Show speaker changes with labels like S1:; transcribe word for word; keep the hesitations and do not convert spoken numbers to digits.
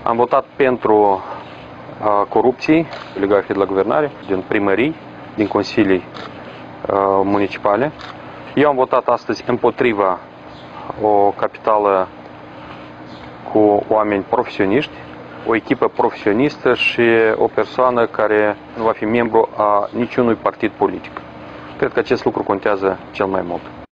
S1: Am votat pentru uh, corupții legate de la guvernare, din primării, din consilii uh, municipale. Eu am votat astăzi împotriva o capitală cu oameni profesioniști, o echipă profesionistă și o persoană care nu va fi membru a niciunui partid politic. Cred că acest lucru contează cel mai mult.